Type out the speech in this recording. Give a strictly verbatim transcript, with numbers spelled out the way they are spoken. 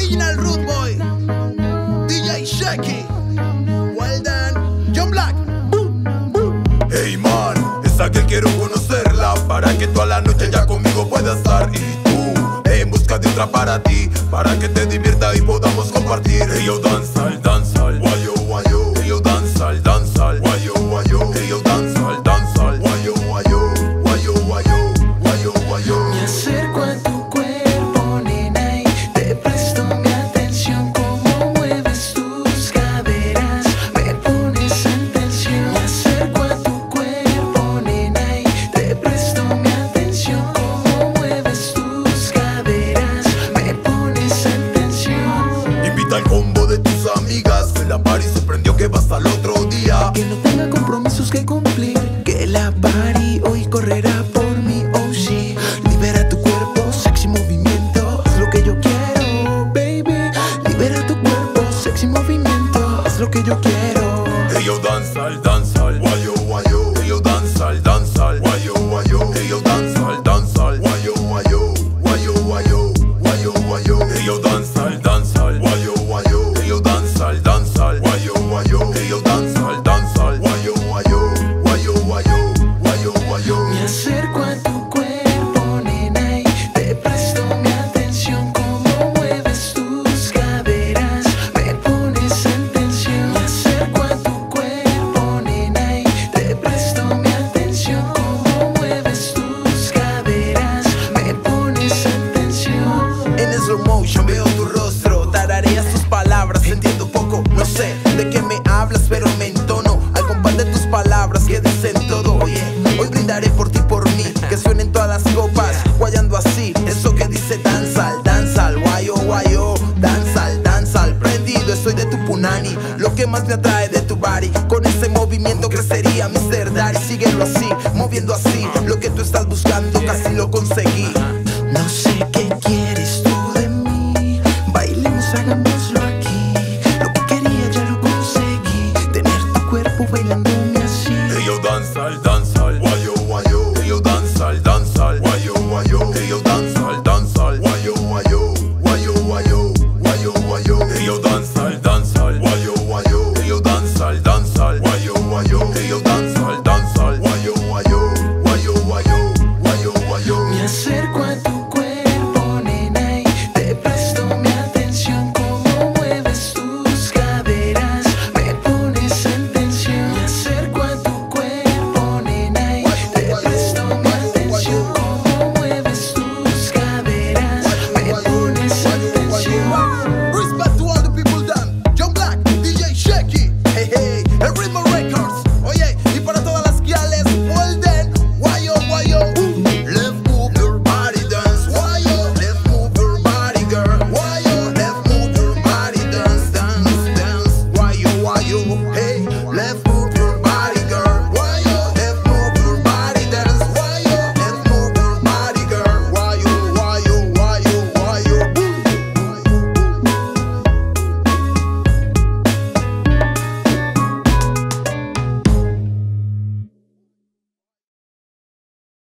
Original Root Boy, D J Shaky, well done, John Black. Hey man, es a que quiero conocerla, para que toda la noche ya conmigo pueda estar. Y tú, en busca de otra para ti, para que te divierta y podamos compartir. Hey yo, danzal, danzal, wayo, wayo. Hey yo, danzal, danzal, wayo, wayo. Hey yo, danzal, danzal, wayo, wayo. Wayo, wayo, wayo, wayo. Me acerco a tu cuerpo, nena, y te presto mi atención. Cómo mueves tus caderas, me pones en tensión. Me acerco a tu cuerpo, nena, y te presto mi atención. Cómo mueves tus caderas, me pones en tensión. Invita al combo de tus amigas, que la party se prendió, que va hasta el otro día. Que no tenga compromisos que cumplir, que la party hoy correrá por mí, oh sí. Libera tu cuerpo, sexy movimiento, haz lo que yo quiero, baby. Libera tu cuerpo, sexy movimiento, haz lo que yo quiero. Hey yo, danzal, danzal, wayo, wayo. Hey yo, danzal, danzal, wayo, wayo. Hey yo, danzal, danzal, wayo, wayo. Wayo, wayo, wayo, wayo. Hey yo, danzal, danzal, wayo, wayo. Hey yo, danzal, danzal, wayo, wayo. Hey yo, danzal, danzal, wayo, wayo. Wayo, wayo, wayo, wayo. Me acerco a tu cuerpo, nena, y te presto mi atención. Cómo mueves tus caderas, me pones en tensión. Me acerco a tu cuerpo, nena, y te presto mi atención. Cómo mueves tus caderas, me pones en tensión. En slow motion veo tu rostro, tarareas tus palabras, entiendo poco, no sé de qué me hablas, pero me entono al compás de tus palabras que dicen todo. Oye, hoy brindaré por ti, por mí, que suenen todas las copas, guayando así, eso que dice danzal, danzal, guayo, guayo, danzal, danzal, prendido estoy de tu punani, lo que más me atrae de tu body, con ese movimiento crecería mister Daddy, síguelo así, moviendo así, lo que tú estás buscando casi lo conseguí. No sé qué quieres tú de mí, bailemos, hagámoslo aquí. Lo que quería ya lo conseguí, tener tu cuerpo bailándome así. Hey yo, danzal, danzal, wayo, wayo. Hey yo, danzal, danzal, wayo, wayo. Hey yo, danzal, danzal, wayo, wayo. Wayo, wayo, wayo, wayo. Hey yo, danzal, danzal, wayo, wayo. Hey yo, danzal, danzal, wayo, wayo. Hey yo, danzal, danzal, wayo, wayo. Wayo, wayo, wayo, wayo. Me acerco a tu cuerpo, nena, y te presto mi atención. Cómo mueves tus caderas, me pones en tensión. Me acerco a tu cuerpo, nena, y te presto mi atención. Cómo mueves tus caderas, me pones en tensión. Respect to all the people done, John Black, D J Shaky, hey hey, el ritmo